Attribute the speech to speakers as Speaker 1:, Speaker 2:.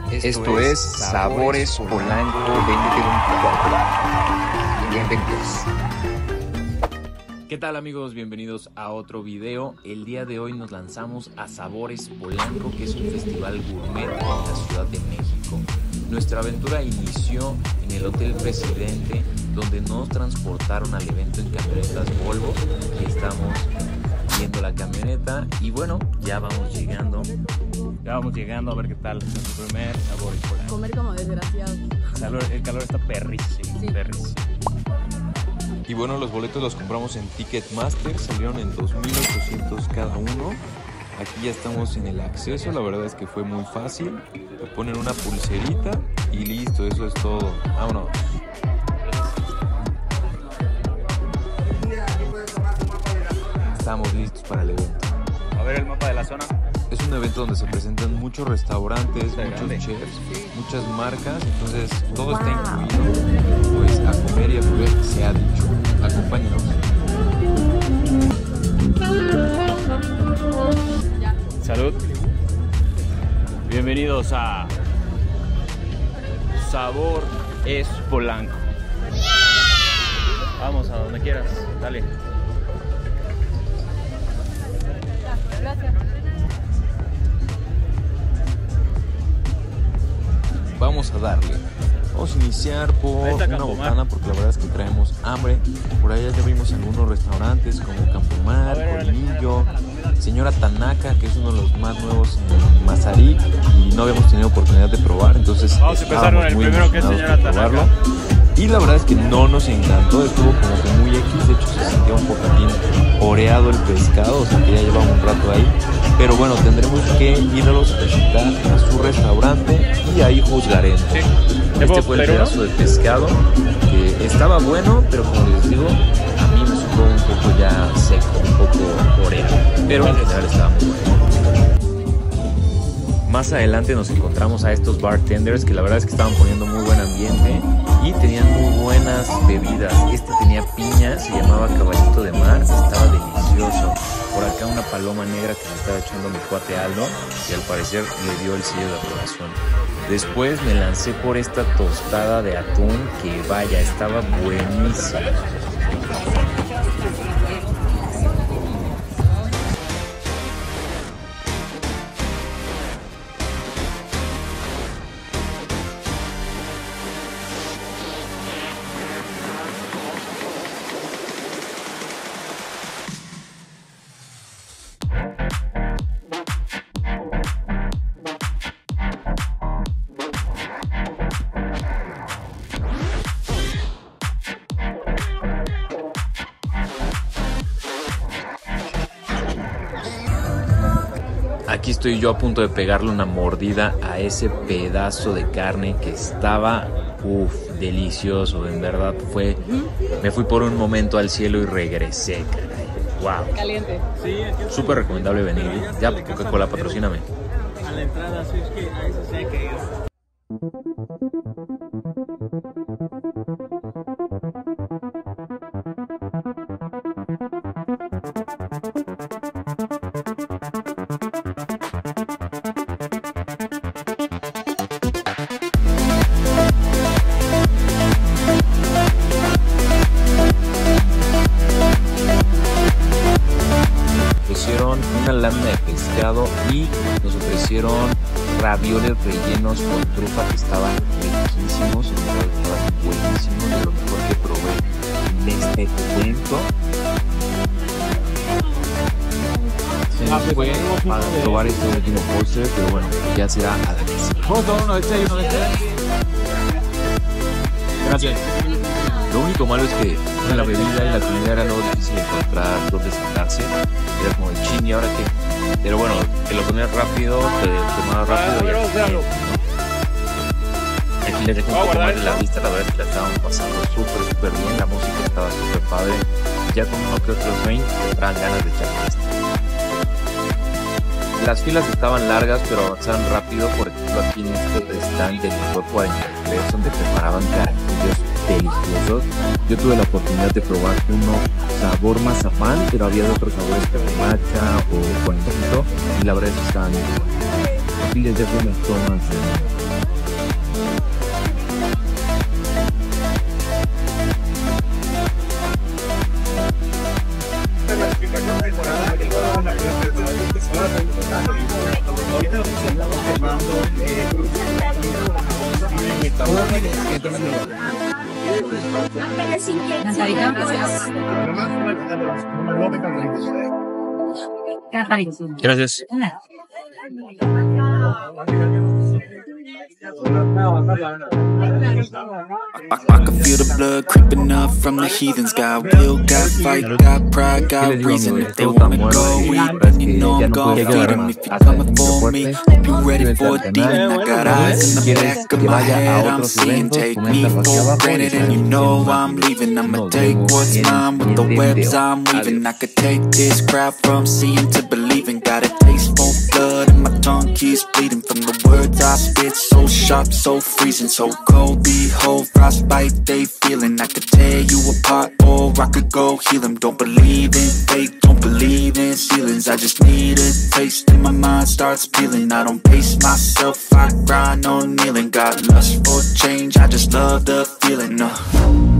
Speaker 1: Esto es Sabores Polanco 2024. Bienvenidos.
Speaker 2: ¿Qué tal, amigos? Bienvenidos a otro video. El día de hoy nos lanzamos a Sabores Polanco, que es un festival gourmet en la Ciudad de México. Nuestra aventura inició en el Hotel Presidente, donde nos transportaron al evento en camionetas Volvo. Aquí estamos viendo la camioneta y bueno, ya vamos llegando. A ver qué tal nuestro primer Sabores Polanco.
Speaker 3: Comer como desgraciados.
Speaker 2: El calor está perrísimo,
Speaker 3: Sí.
Speaker 2: perrísimo.
Speaker 4: Y bueno, los boletos los compramos en Ticketmaster, salieron en 2,800 cada uno. Aquí ya estamos en el acceso, la verdad es que fue muy fácil. Te ponen una pulserita y listo, eso es todo. Vámonos. Estamos listos para el evento.
Speaker 2: A ver el mapa de la zona.
Speaker 4: Es un evento donde se presentan muchos restaurantes,
Speaker 2: Está
Speaker 4: muchos
Speaker 2: grande.
Speaker 4: chefs, muchas marcas, entonces todo está incluido. Pues a comer y a beber se ha dicho. Acompáñenos.
Speaker 2: Salud. Bienvenidos a Sabor es Polanco. Vamos a donde quieras, dale.
Speaker 3: Gracias.
Speaker 4: Vamos a darle. Vamos a iniciar por
Speaker 2: Ahí está
Speaker 4: una
Speaker 2: Campomar.
Speaker 4: botana porque la verdad es que traemos hambre. Por allá ya vimos algunos restaurantes como Campomar,
Speaker 2: A ver, órale.
Speaker 4: Colmillo, Señora Tanaka, que es uno de los más nuevos en Mazarik y no habíamos tenido oportunidad de probar, entonces
Speaker 2: Vamos a empezar con
Speaker 4: estábamos
Speaker 2: el
Speaker 4: muy
Speaker 2: primero, que es
Speaker 4: emocionados
Speaker 2: Señora
Speaker 4: por
Speaker 2: Tanaka.
Speaker 4: probarlo. Y la verdad es que no nos encantó, estuvo como que muy X, de hecho se sentía un poquitín oreado el pescado, o sea que ya llevaba un rato ahí. Pero bueno, tendremos que irlos a visitar a su restaurante y ahí juzgaremos.
Speaker 2: Sí.
Speaker 4: Este fue el pedazo de pescado que estaba bueno, pero como les digo, a mí me supo un poco ya seco, un poco oreado, pero en general estaba muy bueno.
Speaker 2: Más adelante nos encontramos a estos bartenders que la verdad es que estaban poniendo muy buen ambiente y tenían muy buenas bebidas. Este tenía piña, se llamaba Caballito de Mar, estaba delicioso. Por acá una paloma negra que se estaba echando mi cuate Aldo y al parecer le dio el sello de aprobación. Después me lancé por esta tostada de atún que vaya, estaba buenísima. Aquí estoy yo a punto de pegarle una mordida a ese pedazo de carne que estaba, delicioso, en verdad me fui por un momento al cielo y regresé, caray. Wow.
Speaker 3: Caliente.
Speaker 2: Súper recomendable venir. Ya, Coca-Cola, patrocíname.
Speaker 5: A la entrada, así es que a eso sí hay que ir.
Speaker 2: Ofrecieron una lámina de pescado y nos ofrecieron ravioles rellenos con trufa que estaban riquísimos, en verdad estaban buenísimos, de lo mejor que probé en este evento. Se nos fue para probar este último postre, pero bueno, ya será a la que sigue.
Speaker 5: Vamos a tomar uno de este y uno de este.
Speaker 2: Gracias. Lo único malo es que la bebida y la comida era algo difícil de encontrar dónde sentarse. Era como de chin, ¿y ahora qué? Pero bueno, te lo comías rápido, te tomabas rápido y aquí les dejo un poco más de la vista. La verdad es que la estábamos pasando súper bien, la música estaba súper padre. Ya con uno que otro drink te traen ganas de echar fiesta. Las filas estaban largas, pero avanzaron rápido. Por ejemplo, aquí en este stand del Licor 43, donde preparaban carajillos deliciosos. Yo tuve la oportunidad de probar uno sabor mazapán, pero había de otros sabores como matcha o cuentito, y la verdad es que estaban muy buenos. Aquí les dejo unas tomas
Speaker 5: Ahorita nos estamos quemando.
Speaker 4: Gracias.
Speaker 6: I can feel the blood creeping up from the heathens. Got will, got fight, got pride, got reason. If they wanna go eat, then you know I'm gon' feed them. If you're coming for me, hope you ready for a demon. I got eyes in the back of my head, I'm seeing. Take me for granted and you know I'm leaving. I'ma take what's mine with the webs I'm weaving. I could take this crowd from seeing to believing. Got a taste for blood and my tongue keeps bleeding from the words I spit. So sharp, so freezing, so cold. Behold, frostbite they feeling. I could tear you apart or I could go heal them. Don't believe in fate, don't believe in ceilings. I just need a taste and my mind starts peeling. I don't pace myself, I grind on kneeling. Got lust for change, I just love the feeling.